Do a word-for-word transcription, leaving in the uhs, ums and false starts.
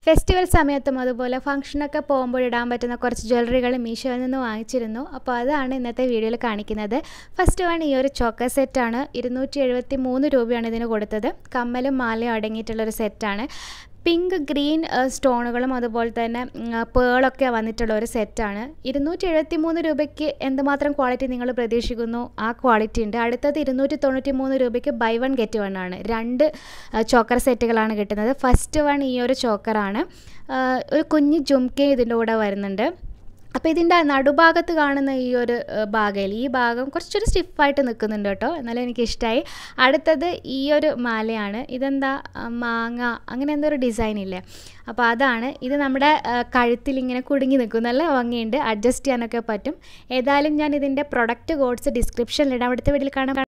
Festival സമയത്തും അതുപോലെ ഫംഗ്ഷനൊക്കെ പോകുമ്പോൾ ഇടാൻ പറ്റുന്ന കുറച്ച് ജ്വല്ലറികൾ മീഷോയിൽ നിന്ന് വാങ്ങിച്ചിരുന്നു. അപ്പോൾ അതാണ് ഇന്നത്തെ വീഡിയോയിൽ കാണിക്കുന്നത്. ഫസ്റ്റ് വൺ ഈ ഒരു ചോക്കർ സെറ്റാണ്. ഇരുന്നൂറ്റി എഴുപത്തി മൂന്ന് രൂപയാണ് ഇതിന് കൊടുത്തത്. കമ്മലും മാലയും അടങ്ങിയിട്ടുള്ളൊരു സെറ്റാണ്. പിങ്ക് ഗ്രീൻ സ്റ്റോണുകളും അതുപോലെ തന്നെ പേളൊക്കെ വന്നിട്ടുള്ള ഒരു സെറ്റാണ്. ഇരുന്നൂറ്റി എഴുപത്തി മൂന്ന് രൂപയ്ക്ക് എന്തുമാത്രം ക്വാളിറ്റി നിങ്ങൾ പ്രതീക്ഷിക്കുന്നു ആ ക്വാളിറ്റി ഉണ്ട്. അടുത്തത് ഇരുന്നൂറ്റി തൊണ്ണൂറ്റി മൂന്ന് രൂപയ്ക്ക് ബൈ വൺ ഗെറ്റ് വൺ ആണ്. രണ്ട് ചോക്കർ സെറ്റുകളാണ് കിട്ടുന്നത്. ഫസ്റ്റ് വൺ ഈ ഒരു ചോക്കറാണ്. ഒരു കുഞ്ഞ് ജുംക്കയും ഇതിൻ്റെ കൂടെ വരുന്നുണ്ട്. അപ്പോൾ ഇതിൻ്റെ നടുഭാഗത്ത് കാണുന്ന ഈ ഒരു ഭാഗയിൽ ഈ ഭാഗം കുറച്ചൊരു സ്റ്റിഫായിട്ട് നിൽക്കുന്നുണ്ട് കേട്ടോ. എന്നാലും എനിക്കിഷ്ടമായി. അടുത്തത് ഈ ഒരു മാലയാണ്. ഇതെന്താ മാങ്ങ അങ്ങനെ എന്തോ ഒരു ഡിസൈൻ ഇല്ലേ, അപ്പോൾ അതാണ്. ഇത് നമ്മുടെ കഴുത്തിൽ ഇങ്ങനെ കുടുങ്ങി നിൽക്കും. നല്ല ഭംഗിയുണ്ട്, അഡ്ജസ്റ്റ് ചെയ്യാനൊക്കെ പറ്റും. ഏതായാലും ഞാൻ ഇതിൻ്റെ പ്രൊഡക്റ്റ് കോഡ്സ് ഡിസ്ക്രിപ്ഷനിലിടാം. അടുത്ത വീഡിയോയിൽ കാണാം.